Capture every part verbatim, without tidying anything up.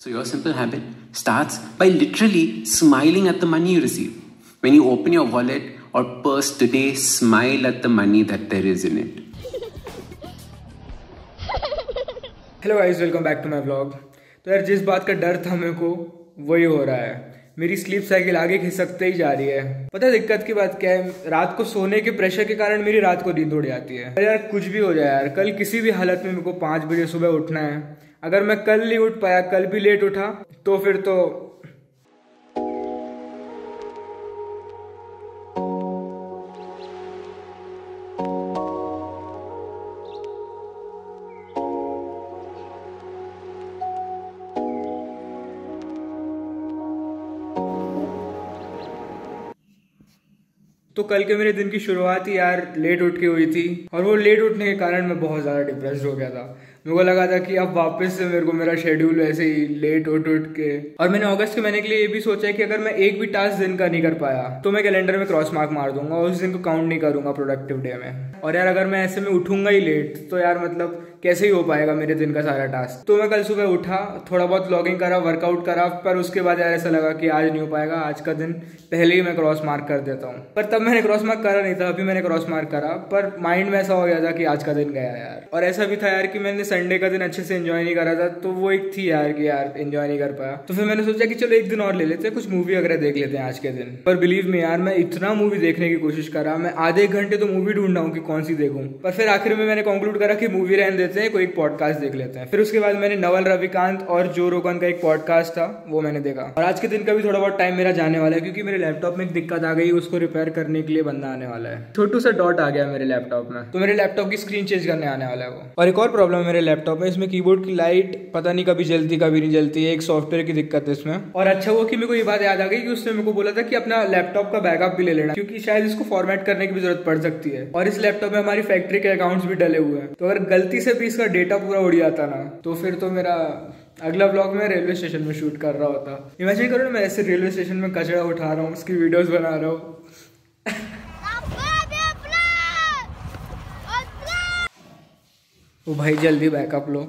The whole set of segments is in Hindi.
So your simple habit starts by literally smiling at the money you receive. When you open your wallet or purse today, smile at the money that there is in it. Hello guys, welcome back to my vlog. तो यार जिस बात का डर था मेरे को वही हो रहा है। मेरी स्लीप साइकिल आगे खिसकते ही जा रही है। पता है दिक्कत की बात क्या है? रात को सोने के प्रेशर के कारण मेरी रात को नींद उड़ जाती है। यार कुछ भी हो जाए यार, कल किसी भी हालत में मेरे को पाँच बजे सुबह उठना है। अगर मैं कल नहीं उठ पाया, कल भी लेट उठा तो फिर तो तो कल के मेरे दिन की शुरुआत ही यार लेट उठ के हुई थी, और वो लेट उठने के कारण मैं बहुत ज़्यादा डिप्रेस्ड हो गया था। मेरे को लगा था कि अब वापस से मेरे को मेरा शेड्यूल ऐसे ही लेट उठ उठ के, और मैंने अगस्त के महीने के लिए ये भी सोचा है कि अगर मैं एक भी टास्क दिन का नहीं कर पाया तो मैं कैलेंडर में क्रॉस मार्क मार दूंगा और उस दिन को काउंट नहीं करूंगा प्रोडक्टिव डे में। और यार अगर मैं ऐसे में उठूंगा ही लेट तो यार मतलब कैसे ही हो पाएगा मेरे दिन का सारा टास्क। तो मैं कल सुबह उठा, थोड़ा बहुत लॉगिंग करा, वर्कआउट करा, पर उसके बाद यार ऐसा लगा कि आज नहीं हो पाएगा, आज का दिन पहले ही मैं क्रॉस मार्क कर देता हूँ। पर तब मैंने क्रॉस मार्क करा नहीं था, अभी मैंने क्रॉस मार्क करा, पर माइंड में ऐसा हो गया था कि आज का दिन गया यार। और ऐसा भी था यार कि मैंने संडे का दिन अच्छे से एंजॉय नहीं करा था, तो वो एक थी यार कि यार एंजॉय नहीं कर पाया। तो फिर मैंने सोचा कि चलो एक दिन और ले लेते हैं, कुछ मूवी वगैरह देख लेते हैं आज के दिन। पर बिलीव मी यार, मैं इतना मूवी देखने की कोशिश करा, मैं आधे एक घंटे तो मूवी ढूंढ रहा हूँ कि कौन सी देखूं, पर फिर आखिर में मैंने कंक्लूड करा कि मूवी रहने देते हैं, कोई एक पॉडकास्ट देख लेते हैं। फिर उसके बाद मैंने नवल रविकांत और जो रोगन का एक पॉडकास्ट था वो मैंने देखा। और आज के दिन का भी थोड़ा बहुत टाइम मेरा जाने वाला है, क्योंकि मेरे लैपटॉप में एक दिक्कत आ गई, उसको रिपेयर करने के लिए बंदा आने वाला है। छोटू सा डॉट आ गया मेरे लैपटॉप में, तो मेरे लैपटॉप की स्क्रीन चेंज करने आने वाला है वो। और एक और प्रॉब्लम है मेरे लैपटॉप में, इसमें कीबोर्ड की लाइट पता नहीं कभी जलती कभी नहीं जलती है, एक सॉफ्टवेयर की दिक्कत है इसमें। और अच्छा हुआ कि मेरे को ये बात याद आ गई कि उसने मेरे को बोला था कि अपना लैपटॉप का बैकअप भी ले लेना, क्योंकि शायद इसको फॉर्मेट करने की भी जरूरत पड़ सकती है। और इस लैपटॉप में हमारी फैक्ट्री के अकाउंट्स भी डले हुए हैं, तो अगर गलती से भी इसका डेटा पूरा उड़ जाता ना, तो फिर तो मेरा अगला ब्लॉग में रेलवे स्टेशन में शूट कर रहा होता। इमेजिन करो ना, मैं ऐसे रेलवे स्टेशन में कचरा उठा रहा हूँ, उसकी वीडियोस बना रहा हूँ। ओ भाई जल्दी बैकअप लो।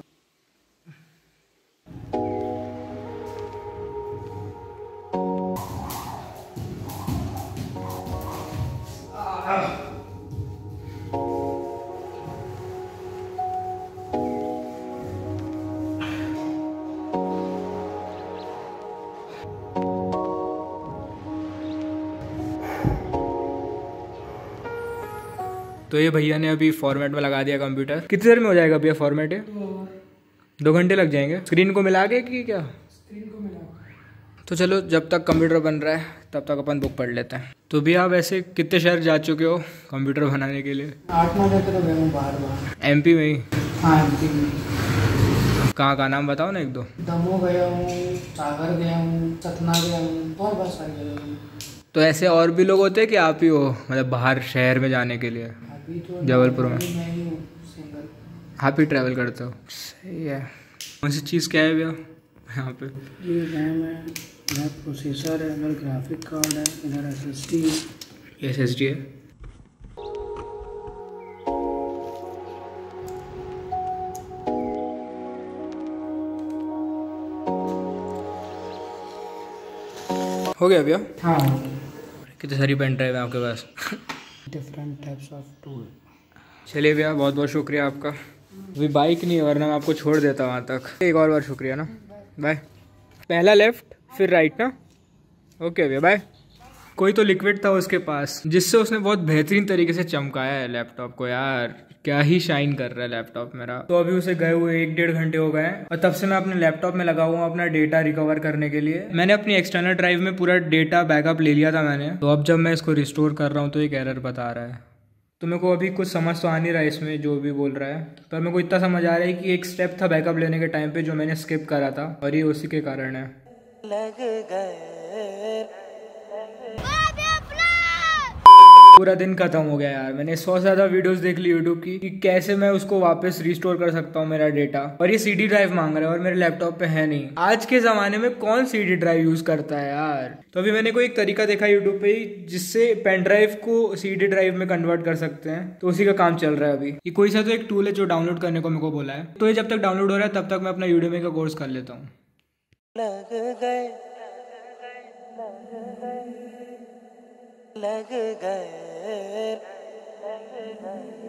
तो ये भैया ने अभी फॉर्मेट में लगा दिया कंप्यूटर। कितनी देर में हो जाएगा भैया फॉर्मेट? है दो घंटे लग जाएंगे स्क्रीन को मिला के कि क्या? स्क्रीन को मिला। तो चलो जब तक कंप्यूटर बन रहा है तब तक अपन बुक पढ़ लेते हैं। तो भैया आप ऐसे कितने शहर जा चुके हो कंप्यूटर बनाने के लिए? आठ नौ जगह तो गया हूँ बाहर बाहर। एमपी में ही? हाँ एमपी में। कहाँ का नाम बताओ ना एक दो। दमोह गया हूँ, सागर गया हूँ, सतना गया हूँ, और बहुत सारी जगह हूँ। तो ऐसे और भी लोग होते हैं कि आप ही हो मतलब बाहर शहर में जाने के लिए? तो जबलपुर में मैं ही हूँ सिंगल। आप ही ट्रैवल करते हो? सही है। कौन सी चीज़ क्या है भैया यहाँ पे? ये रैम है, इधर प्रोसेसर है, इधर ग्राफिक कार्ड है, इधर एस एस डी है। एस एस डी है। हो गया भैया? हाँ कितनी सारी पेन ड्राइव है आपके पास? Different types of tool. चलिए भैया बहुत बहुत शुक्रिया आपका। अभी बाइक नहीं है वरना मैं आपको छोड़ देता वहाँ तक। एक और बार शुक्रिया ना, बाय। पहला लेफ्ट फिर राइट ना? ओके भैया बाय। कोई तो लिक्विड था उसके पास जिससे उसने बहुत बेहतरीन तरीके से चमकाया है लैपटॉप को। यार क्या ही शाइन कर रहा है लैपटॉप मेरा। तो अभी उसे गए हुए एक डेढ़ घंटे हो गए और तब से मैं अपने लैपटॉप में लगा हुआ हूँ अपना डेटा रिकवर करने के लिए। मैंने अपनी एक्सटर्नल ड्राइव में पूरा डेटा बैकअप ले लिया था मैंने, तो अब जब मैं इसको रिस्टोर कर रहा हूँ तो एक एरर बता रहा है। तो मेरे को अभी कुछ समझ तो आ नहीं रहा है इसमें जो भी बोल रहा है, पर मेरे को इतना समझ आ रहा है कि एक स्टेप था बैकअप लेने के टाइम पे जो मैंने स्किप करा था, और ये उसी के कारण है। लग गए पूरा दिन खत्म हो गया यार। मैंने सौ से ज्यादा वीडियोस देख ली यूट्यूब की कि कैसे मैं उसको वापस रिस्टोर कर सकता हूँ मेरा डेटा, और ये सीडी ड्राइव मांग रहा है और मेरे लैपटॉप पे है नहीं। आज के जमाने में कौन सीडी ड्राइव यूज करता है यार। तो अभी मैंने कोई एक तरीका देखा यूट्यूब पे जिससे पेन ड्राइव को सीडी ड्राइव में कन्वर्ट कर सकते हैं, तो उसी का काम चल रहा है अभी। ये कोई सा तो एक टूल है जो डाउनलोड करने को मेरे को बोला है, तो ये जब तक डाउनलोड हो रहा है तब तक मैं अपना यूडेमी का कोर्स कर लेता हूँ। लग गए लग गए लग गए